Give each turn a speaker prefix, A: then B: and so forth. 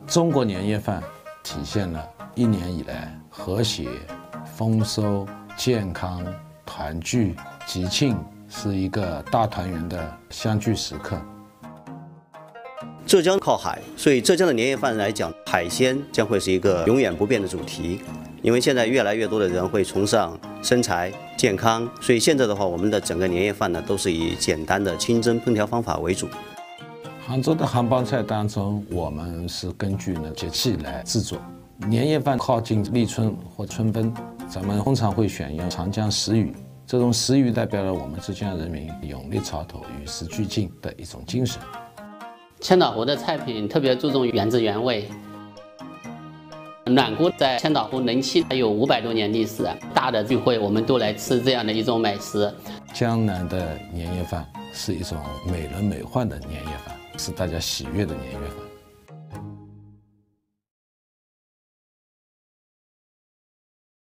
A: 中国年夜饭体现了一年以来和谐、丰收、健康、团聚、吉庆，是一个大团圆的相聚时刻。
B: 浙江靠海，所以浙江的年夜饭来讲，海鲜将会是一个永远不变的主题。因为现在越来越多的人会崇尚身材健康，所以现在的话，我们的整个年夜饭呢，都是以简单的清蒸烹调方法为主。
A: 杭州的杭帮菜当中，我们是根据节气来制作。年夜饭靠近立春或春分，咱们通常会选用长江食鱼，这种食鱼代表了我们浙江人民永立潮头、与时俱进的一种精神。
C: 千岛湖的菜品特别注重原汁原味。暖锅在千岛湖人气还有500多年历史，大的聚会我们都来吃这样的一种美食。
A: 江南的年夜饭是一种美轮美奂的年夜饭，是大家喜悦的年夜饭。